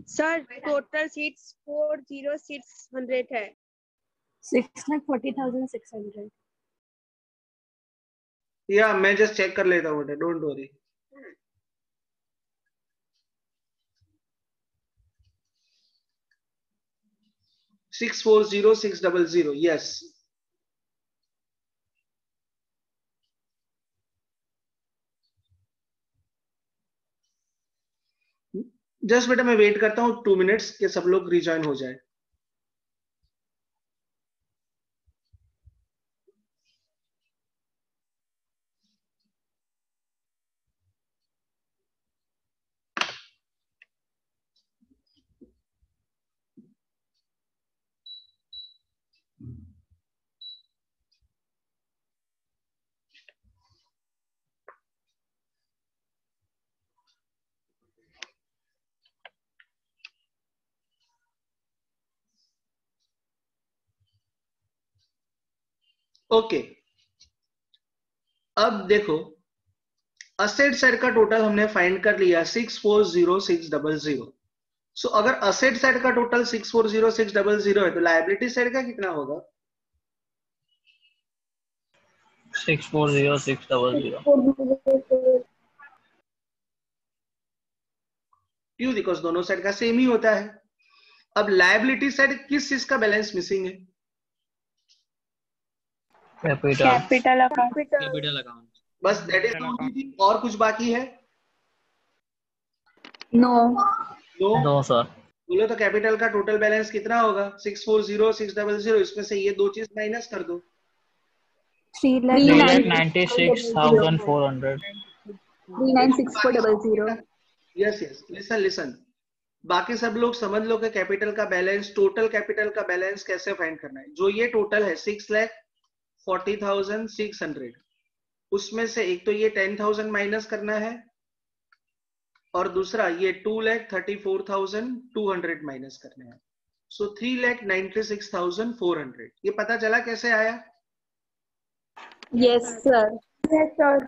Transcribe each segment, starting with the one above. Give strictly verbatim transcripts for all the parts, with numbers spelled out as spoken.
Sir total seats four zero six hundred है। Six lakh forty thousand six hundred. या मैं just check कर लेता हूँ, don't worry. Six four zero six double zero, yes. Just बेटा मैं वेट करता हूँ टू मिनट्स के सब लोग रिजॉइन हो जाए। Okay okay. अब देखो असेट साइड का टोटल हमने फाइंड कर लिया six four zero six double zero. So अगर असेट साइड का total six four zero six double zero है तो लायबिलिटी साइड का कितना होगा? Six four zero six double zero. क्यों? बिकॉज दोनों साइड का सेम ही होता है। अब लायबिलिटी साइड किस चीज का बैलेंस मिसिंग है? Capital capital account. Capital account. बस दैट इज ओनली थिंग। और कुछ बाकी है? No no no sir. बोलो तो कैपिटल का टोटल बैलेंस कितना होगा? Six four zero six double zero. इसमें से ये दो चीज माइनस कर दो। Three three lakh lakh ninety six thousand four hundred. Three nine six four double zero. Yes yes, listen listen. बाकी सब लोग समझ लो कि कैपिटल का बैलेंस, टोटल कैपिटल का बैलेंस कैसे फाइंड करना है। जो ये टोटल है six lakh forty thousand six hundred, उसमें से एक तो ये टेन थाउजेंड माइनस करना है और दूसरा ये two lakh thirty four thousand two hundred minus करना है। So three lakh ninety six thousand four hundred. ये पता चला कैसे आया? Yes sir. Yes sir.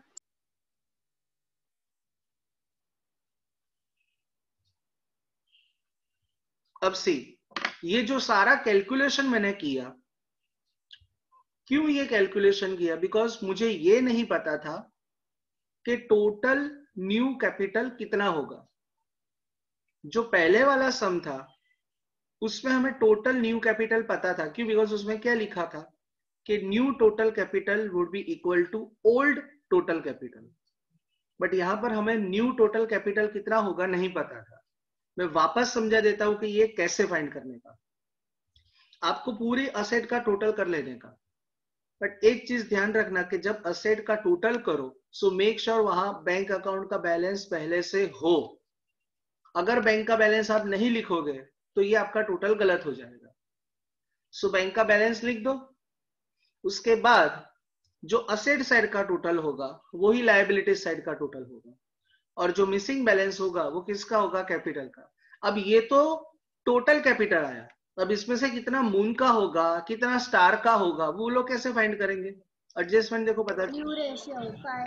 अब सी, ये जो सारा कैलकुलेशन मैंने किया, क्यों ये कैलकुलेशन किया? बिकॉज मुझे ये नहीं पता था कि टोटल न्यू कैपिटल कितना होगा। जो पहले वाला सम था उसमें हमें टोटल न्यू कैपिटल पता था। क्यों? बिकॉज उसमें क्या लिखा था कि new total capital would be equal to old total capital. But यहां पर हमें न्यू टोटल कैपिटल कितना होगा नहीं पता था। मैं वापस समझा देता हूं कि ये कैसे फाइंड करने का। आपको पूरी असेट का टोटल कर लेने का, बट एक चीज ध्यान रखना कि जब असेट का टोटल करो सो मेक श्योर वहां बैंक अकाउंट का बैलेंस पहले से हो। अगर बैंक का बैलेंस आप नहीं लिखोगे तो ये आपका टोटल गलत हो जाएगा। सो बैंक का बैलेंस लिख दो। उसके बाद जो असेट साइड का टोटल होगा वही लायबिलिटी साइड का टोटल होगा, और जो मिसिंग बैलेंस होगा वो किसका होगा? कैपिटल का। अब ये तो टोटल कैपिटल आया, अब इसमें से कितना मून का होगा, कितना स्टार का होगा, वो लोग कैसे फाइंड करेंगे? एडजस्टमेंट देखो पता चल। न्यू रेशियो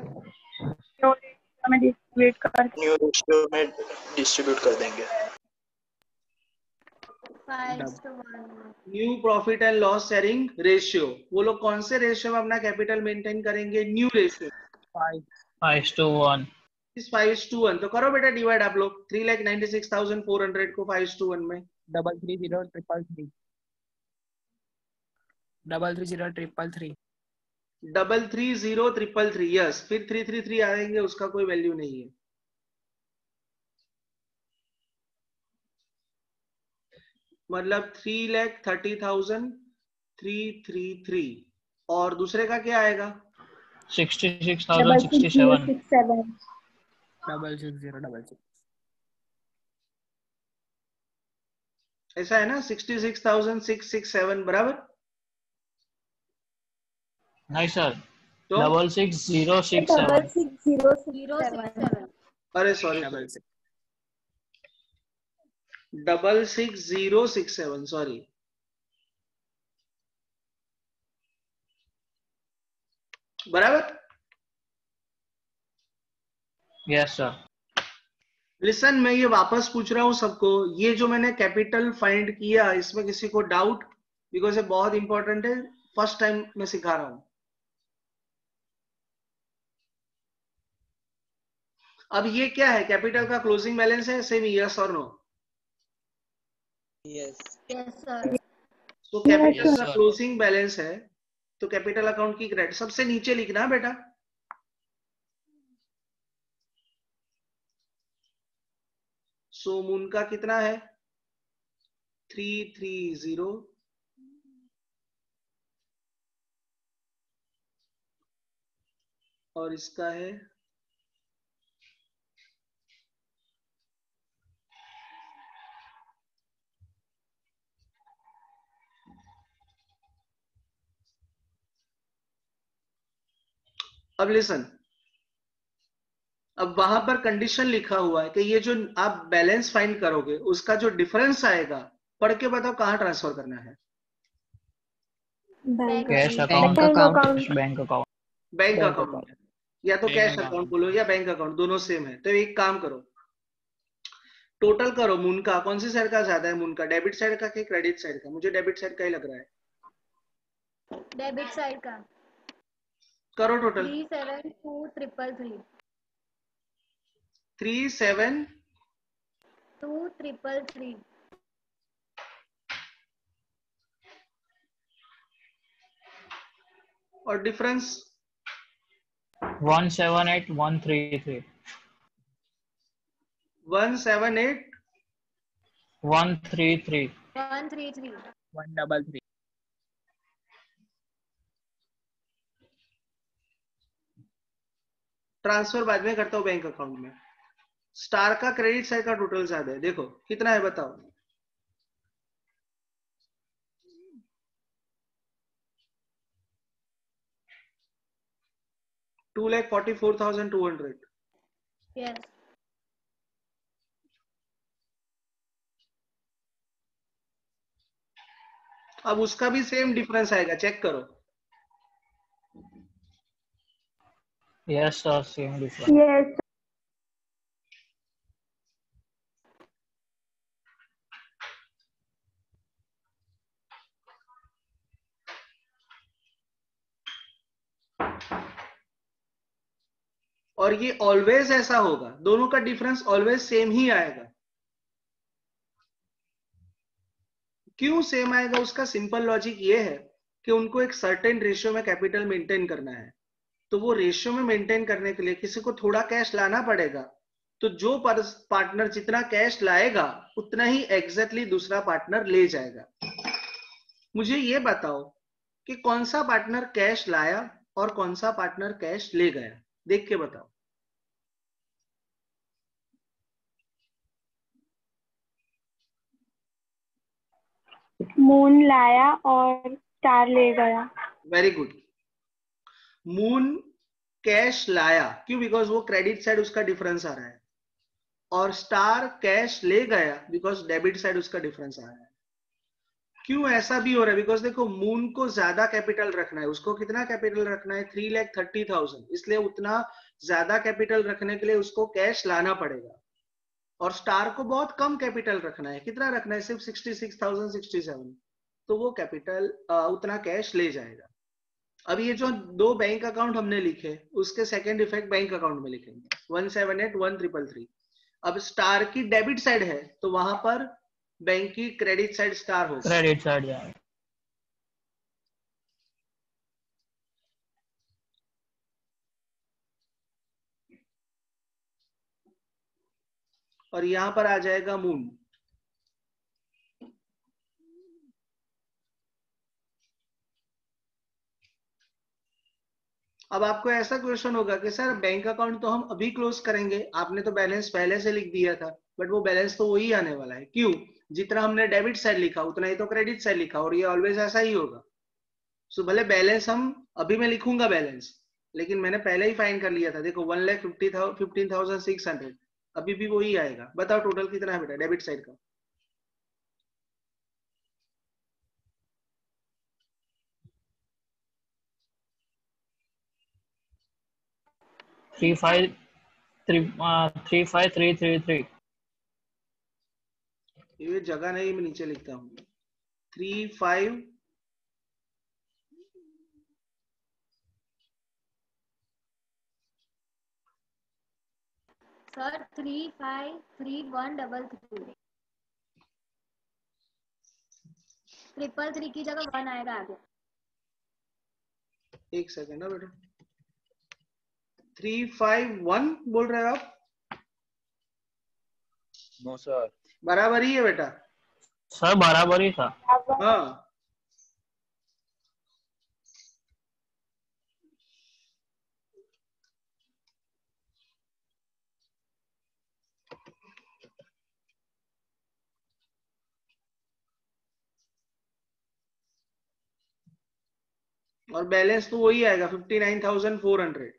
में डिस्ट्रीब्यूट कर न्यू रेशियो में डिस्ट्रीब्यूट कर देंगे। New profit and loss sharing ratio, वो लोग कौन से रेशियो में अपना कैपिटल मेंटेन करेंगे? New ratio five two one. इस फाइव टू वन। तो करो बेटा डिवाइड आप लोग। Three lakh ninety six thousand four hundred को फाइव टू वन में double three zero triple three double three zero triple three double three zero triple three. Yes, फिर three three three आएंगे, उसका कोई वैल्यू नहीं है। मतलब three lakh thirty thousand three three three. और दूसरे का क्या आएगा? Sixty six thousand sixty seven. Double six zero double six. ऐसा है ना? Sixty six thousand six six seven बराबर। नहीं सर, तो double six zero six double seven. Six zero zero seven. अरे sorry, double six double six zero six seven, sorry. बराबर। Yes sir. Listen, मैं ये वापस पूछ रहा हूँ सबको, ये जो मैंने कैपिटल फाइंड किया इसमें किसी को डाउट? बिकॉज ये बहुत इंपॉर्टेंट है, फर्स्ट टाइम मैं सिखा रहा हूं। अब ये क्या है? कैपिटल का क्लोजिंग बैलेंस है, सेम यस और नो? Yes Yes, sir. तो कैपिटल Yes, का sir. क्लोजिंग बैलेंस है, तो कैपिटल अकाउंट की क्रेडिट सबसे नीचे लिखना है बेटा। सो मून का कितना है? थ्री थ्री जीरो, और इसका है अब लिसन, अब वहां पर कंडीशन लिखा हुआ है कि ये जो आप बैलेंस फाइंड करोगे उसका जो डिफरेंस आएगा, पढ़ के बताओ कहां ट्रांसफर करना है? Bank cash account. Account, Bank account. Bank account. Bank bank account account में, या तो बैंक कैश अकाउंट। अकाउंट बोलो या बैंक अकाउंट, दोनों सेम है। तो एक काम करो, टोटल करो मून का, कौन सी साइड का ज्यादा है मून का, डेबिट साइड का कि क्रेडिट साइड का? मुझे डेबिट साइड का ही लग रहा है। Debit side का. करो टोटल। Three seven two triple three. Three seven Two triple three. और difference one seven eight one three three. One seven eight one three three. One three three. One double three. Transfer बाद में करता हूँ bank account में। Star का credit side का total ज्यादा है, देखो कितना है बताओ? Two lakh forty four thousand two hundred. Yes. अब उसका भी सेम डिफरेंस आएगा, चेक करो। Yes sir, same difference. Yes. और ये ऑलवेज ऐसा होगा, दोनों का डिफरेंस ऑलवेज सेम ही आएगा। क्यों सेम आएगा? उसका सिंपल लॉजिक ये है कि उनको एक सर्टेन रेशियो में कैपिटल मेंटेन करना है, तो वो रेशियो में मेंटेन करने के लिए किसी को थोड़ा कैश लाना पड़ेगा। तो जो पार्टनर जितना कैश लाएगा उतना ही एग्जैक्टली दूसरा पार्टनर ले जाएगा। मुझे ये बताओ कि कौन सा पार्टनर कैश लाया और कौन सा पार्टनर कैश ले गया, देख के बताओ। मून लाया और स्टार ले गया। Very good. मून कैश लाया, क्यों? बिकॉज वो क्रेडिट साइड उसका डिफरेंस आ रहा है। और स्टार कैश ले गया बिकॉज डेबिट साइड उसका डिफरेंस आ रहा है। क्यों ऐसा भी हो रहा है? बिकॉज देखो मून को ज्यादा कैपिटल रखना है। उसको कितना कैपिटल रखना है? Three lakh thirty thousand. इसलिए उतना ज्यादा कैपिटल रखने के लिए उसको कैश लाना पड़ेगा। और स्टार को बहुत कम कैपिटल रखना है। कितना रखना है? सिर्फ sixty six thousand sixty seven. तो वो कैपिटल उतना कैश ले जाएगा। अब ये जो दो बैंक अकाउंट हमने लिखे उसके सेकंड इफेक्ट बैंक अकाउंट में लिखेंगे, one seven eight one triple three. अब स्टार की डेबिट साइड है तो वहां पर बैंक की क्रेडिट साइड स्टार होगा। क्रेडिट साइड जाएगा। और यहां पर आ जाएगा मून। अब आपको ऐसा क्वेश्चन होगा कि सर बैंक अकाउंट तो हम अभी क्लोज करेंगे, आपने तो बैलेंस पहले से लिख दिया था, बट वो बैलेंस तो वही आने वाला है। क्यों? जितना हमने डेबिट साइड लिखा उतना ही तो क्रेडिट साइड लिखा, और ये ऑलवेज ऐसा ही होगा। सो भले बैलेंस हम अभी मैं लिखूंगा बैलेंस, लेकिन मैंने पहले ही फाइंड कर लिया था। देखो one lakh fifty fifteen thousand six hundred, अभी भी वही आएगा। बताओ टोटल कितना है बेटा डेबिट साइड का? Three five three three five three three three. ये जगह नहीं, मैं नीचे लिखता हूँ three five sir three five three one double three triple three की जगह वन आएगा आगे। एक सेकेंड ना बेटा, थ्री फाइव वन बोल रहे हो आप? नो सर, बराबर ही है बेटा। सर बराबर ही था। हाँ और बैलेंस तो वही आएगा fifty nine thousand four hundred.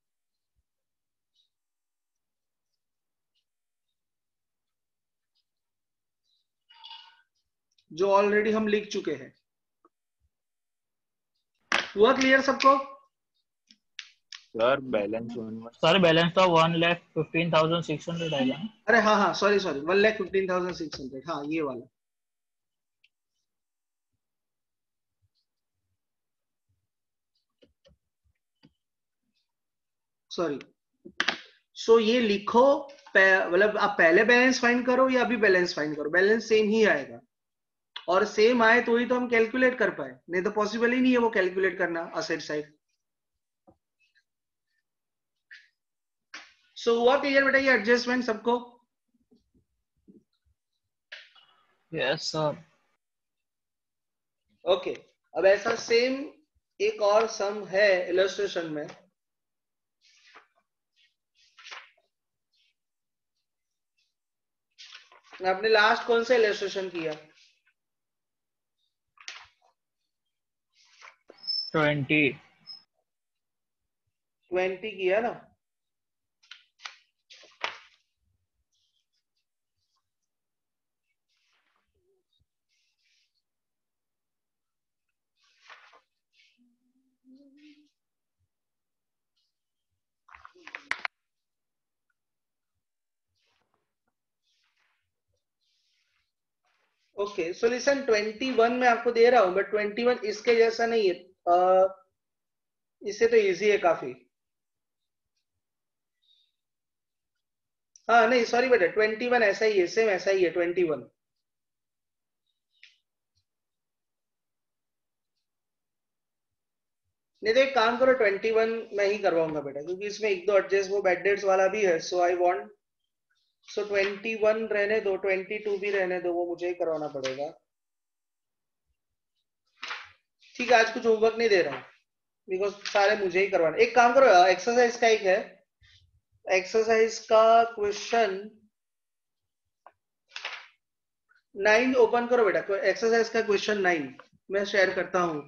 जो ऑलरेडी हम लिख चुके हैं। हुआ क्लियर सबको? सर बैलेंस सर बैलेंस तो one lakh fifteen thousand six hundred आएगा ना? अरे हाँ हाँ sorry sorry one lakh fifteen thousand six hundred, हाँ ये वाला। सॉरी। सो so, ये लिखो, मतलब आप पहले बैलेंस फाइंड करो या अभी बैलेंस फाइंड करो, बैलेंस सेम ही आएगा। और सेम आए तो ही तो हम कैलकुलेट कर पाए, नहीं तो पॉसिबल ही नहीं है वो कैलकुलेट करना असेट साइड। सो so, हुआ क्लियर बेटा ये एडजस्टमेंट सबको? Yes sir. ओके, अब ऐसा सेम एक और सम है इलस्ट्रेशन में। आपने लास्ट कौन सा इलस्ट्रेशन किया? ट्वेंटी ट्वेंटी किया ना? Okay so listen, twenty one में आपको दे रहा हूं बट ट्वेंटी वन इसके जैसा नहीं है, uh, इससे तो इजी है काफी। हाँ नहीं सॉरी बेटा, ट्वेंटी वन ऐसा ही है, सेम ऐसा ही है ट्वेंटी वन। नहीं तो एक काम करो, ट्वेंटी वन में ही करवाऊंगा बेटा, क्योंकि इसमें एक दो एडजस्ट वो बैड डेट्स वाला भी है। So I want, so twenty one रहने दो, ट्वेंटी टू भी रहने दो, वो मुझे ही करवाना पड़ेगा। ठीक है, आज कुछ होमवर्क नहीं दे रहा हूँ बिकॉज सारे मुझे ही करवाना। एक काम करो, एक्सरसाइज का एक है, एक्सरसाइज का क्वेश्चन नाइन ओपन करो बेटा, एक्सरसाइज का क्वेश्चन नाइन मैं शेयर करता हूं।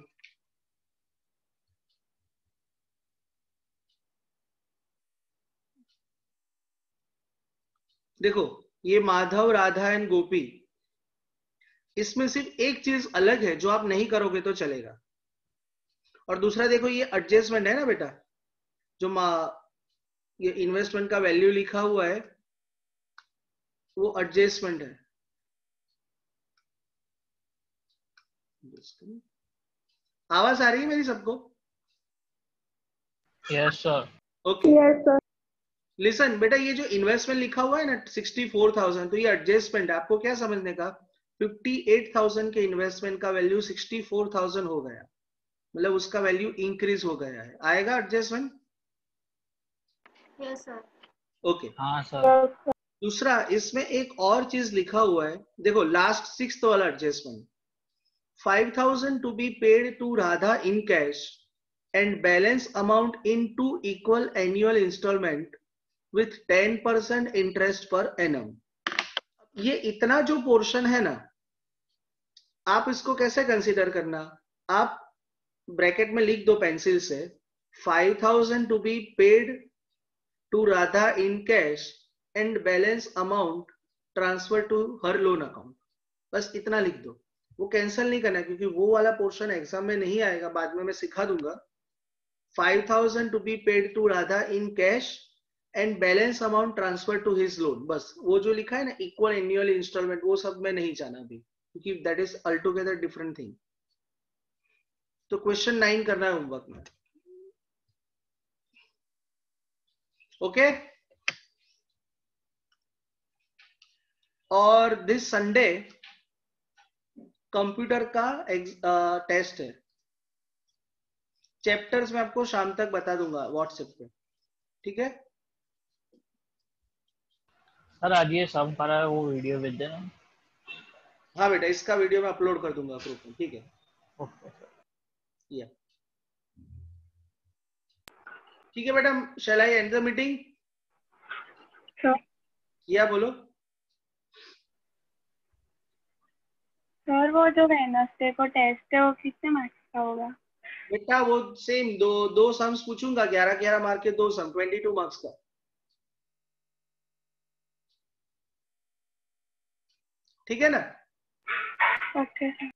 देखो ये माधव, राधा एंड गोपी, इसमें सिर्फ एक चीज अलग है जो आप नहीं करोगे तो चलेगा। और दूसरा देखो ये एडजस्टमेंट है ना बेटा, जो ये इन्वेस्टमेंट का वैल्यू लिखा हुआ है वो एडजस्टमेंट है। आवाज आ रही है मेरी सबको? Yes sir. ओके लिसन बेटा, ये जो इन्वेस्टमेंट लिखा हुआ है ना सिक्सटी फोर थाउजेंड, तो ये एडजस्टमेंट है। आपको क्या समझने का, फिफ्टी एट थाउजेंड के इन्वेस्टमेंट का वैल्यू सिक्सटी फोर थाउजेंड हो गया, मतलब उसका वैल्यू इंक्रीज हो गया है। आएगा एडजस्टमेंट? Yes sir. ओके हाँ सर। दूसरा इसमें एक और चीज लिखा हुआ है, देखो लास्ट सिक्स्थ वाला adjustment, five thousand to be paid to Radha in cash and balance amount in two equal annual instalment with ten percent interest per annum. ये इतना जो पोर्शन है ना, आप इसको कैसे कंसीडर करना, आप ब्रैकेट में लिख दो पेंसिल से, five thousand to be paid to Radha in cash and balance amount transfer to her loan account, बस इतना लिख दो। वो कैंसिल नहीं करना क्योंकि वो वाला पोर्शन एग्जाम में नहीं आएगा, बाद में मैं सिखा दूंगा। Five thousand to be paid to Radha in cash and balance amount transfer to his loan, बस वो जो लिखा है ना इक्वल एनुअल इंस्टॉलमेंट, वो सब मैं नहीं जाना अभी, क्योंकि that is altogether different thing. तो क्वेश्चन नाइन करना है होमवर्क में, ओके। और दिस संडे कंप्यूटर का टेस्ट है। चैप्टर्स मैं आपको शाम तक बता दूंगा व्हाट्सएप पे, ठीक है। सर आज ये सब करा है, वो वीडियो भेज देना। हाँ बेटा, इसका वीडियो मैं अपलोड कर दूंगा ग्रुप में, ठीक है। Okay sir. या ठीक है बेटा, shall I end the meeting? या बोलो सर, वो जो वेडनेसडे को टेस्ट है वो कितने मार्क्स का होगा? बेटा, वो सेम दो दो सम्स पूछूंगा, ग्यारह ग्यारह मार्क के दो सम, ट्वेंटी टू मार्क्स का, ठीक है ना? Okay sir.